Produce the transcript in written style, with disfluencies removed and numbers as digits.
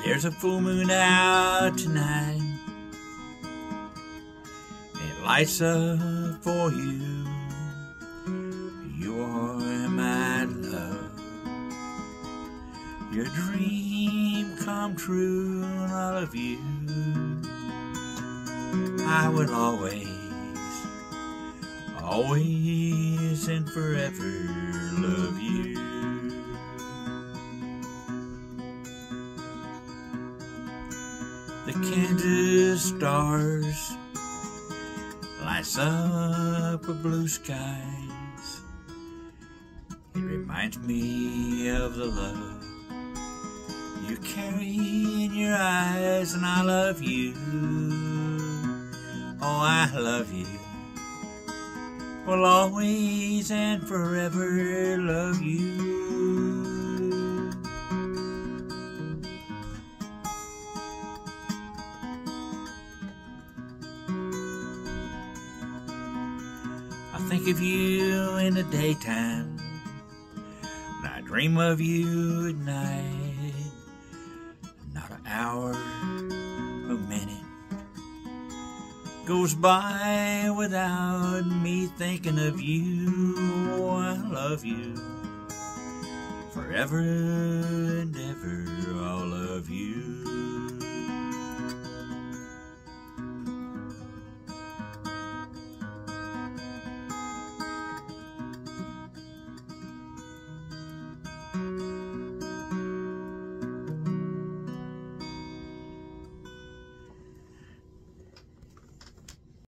There's a full moon out tonight. It lights up for you. You are my love. Your dream come true, and I love you. I will always, always and forever love you. The Kansas stars lights up a blue skies. It reminds me of the love you carry in your eyes, and I love you. Oh, I love you. Will always and forever love you. I think of you in the daytime, and I dream of you at night. Not an hour, a minute goes by without me thinking of you. Oh, I love you forever